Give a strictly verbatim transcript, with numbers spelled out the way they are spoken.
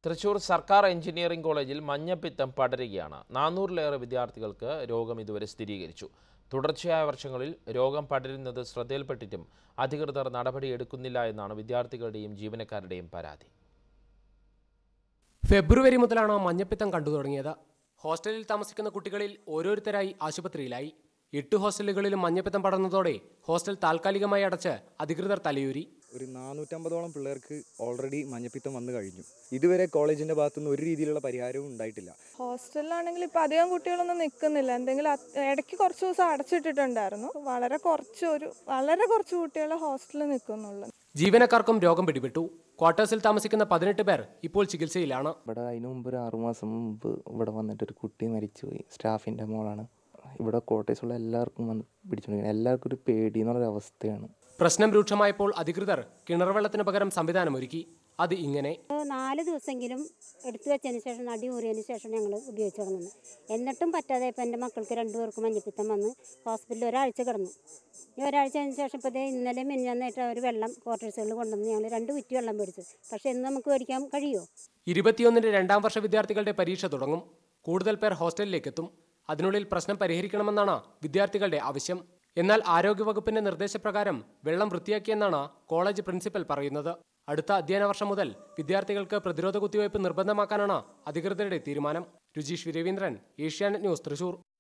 തൃശൂർ സർക്കാർ എഞ്ചിനീയറിംഗ് കോളേജിൽ മഞ്ഞപ്പിത്തം പടരുകയാണ്. നാനൂറിലേറെ വിദ്യാർത്ഥികൾക്ക് രോഗം ഇതുവരെ സ്ഥിരീകരിച്ചു. തുടർച്ചയായ വർഷങ്ങളിൽ രോഗം പടരുന്നത് ശ്രദ്ധയിൽപ്പെട്ടിട്ടും അധികൃതർ നടപടിയെടുക്കുന്നില്ല എന്നാണ് വിദ്യാർത്ഥികളുടെയും ജീവനക്കാരുടെയും പരാതി. ഫെബ്രുവരി മുതലാണ് മഞ്ഞപ്പിത്തം കണ്ടു തുടങ്ങിയത്. ഹോസ്റ്റലിൽ താമസിക്കുന്ന കുട്ടികളിൽ ഓരോരുത്തരായി ആശുപത്രിയിലായി. എട്ട് ഹോസ്റ്റലുകളിലും മഞ്ഞപ്പിത്തം പടർന്നതോടെ ഹോസ്റ്റൽ താൽക്കാലികമായി അടച്ച് അധികൃതർ തലയൂരി. ഒരു നാനൂറ്റമ്പതോളം പിള്ളേർക്ക് ഓൾറെഡി മഞ്ഞപ്പിത്തം വന്നു കഴിഞ്ഞു. ഇതുവരെ കോളേജിന്റെ ഭാഗത്തുനിന്ന് ഒരു രീതിയിലുള്ള പരിഹാരവും ഉണ്ടായിട്ടില്ല. ഹോസ്റ്റലിലാണെങ്കിൽ ഇപ്പം അധികം കുട്ടികളൊന്നും നിൽക്കുന്നില്ല. എന്തെങ്കിലും ഇടയ്ക്ക് കുറച്ച് ദിവസം അടച്ചിട്ടിട്ടുണ്ടായിരുന്നു. വളരെ കുറച്ച് ഒരു വളരെ കുറച്ച് കുട്ടികളെ ഹോസ്റ്റലിൽ നിൽക്കുന്നുള്ളൂ. ജീവനക്കാർക്കും രോഗം പിടിപെട്ടു. ക്വാർട്ടേഴ്സിൽ താമസിക്കുന്ന പതിനെട്ട് പേർ ഇപ്പോൾ ചികിത്സയിലാണ്. ഇവിടെ അതിനു മുമ്പ് ഒരു ആറുമാസം മുമ്പ് ഇവിടെ വന്നിട്ട് ഒരു കുട്ടി മരിച്ചുപോയി. സ്റ്റാഫിൻ്റെ മോളാണ്. ഇവിടെ ക്വാർട്ടേഴ്സുള്ള എല്ലാവർക്കും വന്ന് പിടിച്ചുകൊണ്ടിരിക്കുന്നത്. എല്ലാവർക്കും ഒരു പേടി എന്നുള്ളൊരു അവസ്ഥയാണ്. പ്രശ്നം രൂക്ഷമായപ്പോൾ അധികൃതർ കിണർ വെള്ളത്തിന് പകരം സംവിധാനമൊരുക്കി. അത് ഇങ്ങനെ: നാല് ദിവസമെങ്കിലും എടുത്തു വെച്ചതിന് ശേഷം നടി ഊറിയതിന് ശേഷം ഞങ്ങൾ ഉപയോഗിച്ച് തുടങ്ങുന്നത്. എന്നിട്ടും പറ്റാതെ ഇപ്പം എൻ്റെ മക്കൾക്ക് രണ്ടുപേർക്ക് മഞ്ഞപ്പിത്തം വന്ന് ഹോസ്പിറ്റലിൽ ഒരാഴ്ച കിടന്നു. ഈ ഒരാഴ്ച അതിന് ശേഷം ഇപ്പോൾ ഇന്നലെ മിനിഞ്ഞാന്നായിട്ട് അവർ വെള്ളം ക്വാർട്ടേഴ്സുകളിൽ കൊണ്ടുവന്ന് ഞങ്ങൾ രണ്ട് കുറ്റി വെള്ളം മേടിച്ചു. പക്ഷേ ഇന്ന് നമുക്ക് മേടിക്കാൻ കഴിയുമോ? ഇരുപത്തിയൊന്നിന് രണ്ടാം വർഷ വിദ്യാർത്ഥികളുടെ പരീക്ഷ തുടങ്ങും. കൂടുതൽ പേർ ഹോസ്റ്റലിലേക്ക് എത്തും. അതിനുള്ളിൽ പ്രശ്നം പരിഹരിക്കണമെന്നാണ് വിദ്യാർത്ഥികളുടെ ആവശ്യം. എന്നാൽ ആരോഗ്യവകുപ്പിന്റെ നിർദ്ദേശപ്രകാരം വെള്ളം വൃത്തിയാക്കിയെന്നാണ് കോളേജ് പ്രിൻസിപ്പൽ പറയുന്നത്. അടുത്ത അധ്യയന വർഷം മുതൽ വിദ്യാർത്ഥികൾക്ക് പ്രതിരോധ കുത്തിവയ്പ് നിർബന്ധമാക്കാനാണ് അധികൃതരുടെ തീരുമാനം. രുചീഷ് രവീന്ദ്രൻ, ഏഷ്യാനെറ്റ് ന്യൂസ്, തൃശൂർ.